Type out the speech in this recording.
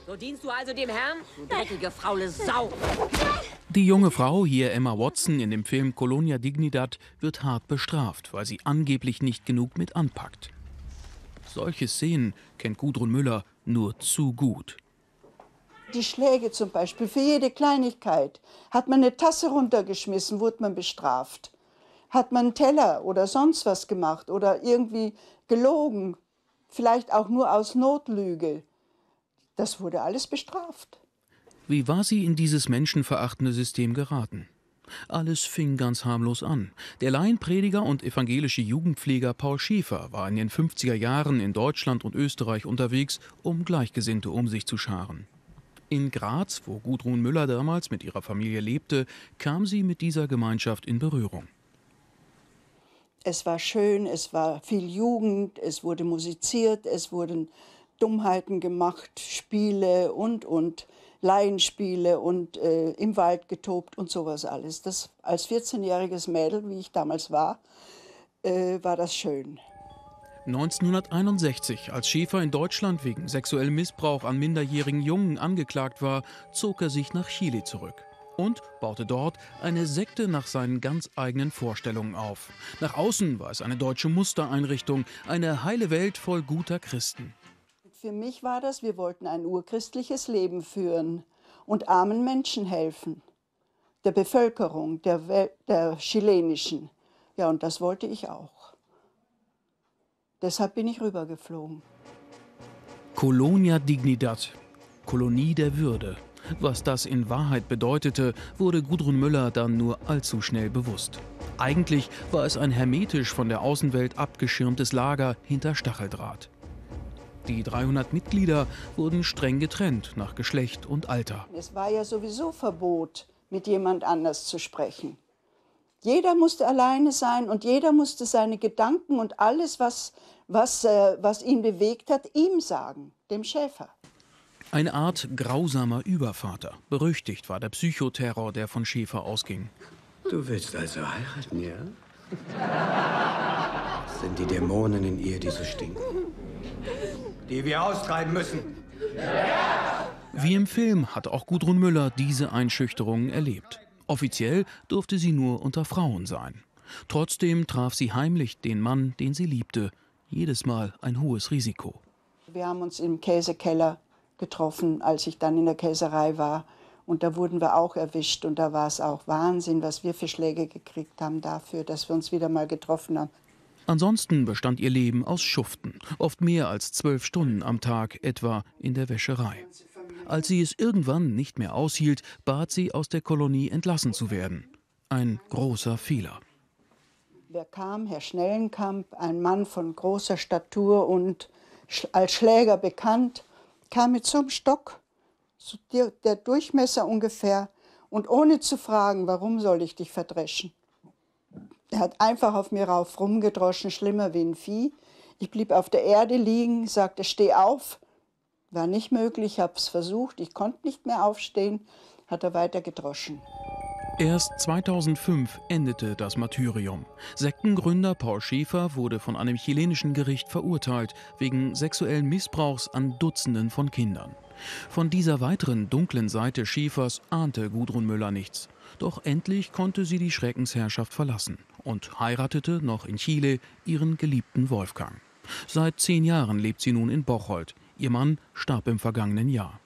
So dienst du also dem Herrn? Du dreckige, faule Sau! Die junge Frau, hier Emma Watson in dem Film Colonia Dignidad, wird hart bestraft, weil sie angeblich nicht genug mit anpackt. Solche Szenen kennt Gudrun Müller nur zu gut. Die Schläge zum Beispiel, für jede Kleinigkeit. Hat man eine Tasse runtergeschmissen, wurde man bestraft. Hat man einen Teller oder sonst was gemacht oder irgendwie gelogen, vielleicht auch nur aus Notlüge, das wurde alles bestraft. Wie war sie in dieses menschenverachtende System geraten? Alles fing ganz harmlos an. Der Laienprediger und evangelische Jugendpfleger Paul Schäfer war in den 50er Jahren in Deutschland und Österreich unterwegs, um Gleichgesinnte um sich zu scharen. In Graz, wo Gudrun Müller damals mit ihrer Familie lebte, kam sie mit dieser Gemeinschaft in Berührung. Es war schön, es war viel Jugend, es wurde musiziert, es wurden Dummheiten gemacht, Spiele und Laienspiele und im Wald getobt und sowas alles. Das, als 14-jähriges Mädel, wie ich damals war das schön. 1961, als Schäfer in Deutschland wegen sexuellem Missbrauch an minderjährigen Jungen angeklagt war, zog er sich nach Chile zurück und baute dort eine Sekte nach seinen ganz eigenen Vorstellungen auf. Nach außen war es eine deutsche Mustereinrichtung, eine heile Welt voll guter Christen. Für mich war das, wir wollten ein urchristliches Leben führen und armen Menschen helfen, der Bevölkerung, der chilenischen. Ja, und das wollte ich auch. Deshalb bin ich rübergeflogen. Colonia Dignidad, Kolonie der Würde. Was das in Wahrheit bedeutete, wurde Gudrun Müller dann nur allzu schnell bewusst. Eigentlich war es ein hermetisch von der Außenwelt abgeschirmtes Lager hinter Stacheldraht. Die 300 Mitglieder wurden streng getrennt nach Geschlecht und Alter. Es war ja sowieso Verbot, mit jemand anders zu sprechen. Jeder musste alleine sein und jeder musste seine Gedanken und alles, was ihn bewegt hat, ihm sagen, dem Schäfer. Eine Art grausamer Übervater. Berüchtigt war der Psychoterror, der von Schäfer ausging. Du willst also heiraten, ja? Das sind die Dämonen in ihr, die so stinken. Die wir austreiben müssen. Wie im Film hat auch Gudrun Müller diese Einschüchterungen erlebt. Offiziell durfte sie nur unter Frauen sein. Trotzdem traf sie heimlich den Mann, den sie liebte. Jedes Mal ein hohes Risiko. Wir haben uns im Käsekeller getroffen, als ich dann in der Käserei war. Und da wurden wir auch erwischt. Und da war es auch Wahnsinn, was wir für Schläge gekriegt haben dafür, dass wir uns wieder mal getroffen haben. Ansonsten bestand ihr Leben aus Schuften. Oft mehr als 12 Stunden am Tag, etwa in der Wäscherei. Als sie es irgendwann nicht mehr aushielt, bat sie, aus der Kolonie entlassen zu werden. Ein großer Fehler. Wer kam? Herr Schnellenkamp, ein Mann von großer Statur und als Schläger bekannt, kam mit so einem Stock, so der Durchmesser ungefähr, und ohne zu fragen, warum soll ich dich verdreschen. Er hat einfach auf mir rauf rumgedroschen, schlimmer wie ein Vieh. Ich blieb auf der Erde liegen, sagte, steh auf. War nicht möglich, ich habe es versucht, ich konnte nicht mehr aufstehen, hat er weiter gedroschen. Erst 2005 endete das Martyrium. Sektengründer Paul Schäfer wurde von einem chilenischen Gericht verurteilt, wegen sexuellen Missbrauchs an Dutzenden von Kindern. Von dieser weiteren dunklen Seite Schäfers ahnte Gudrun Müller nichts. Doch endlich konnte sie die Schreckensherrschaft verlassen und heiratete noch in Chile ihren geliebten Wolfgang. Seit 10 Jahren lebt sie nun in Bocholt. Ihr Mann starb im vergangenen Jahr.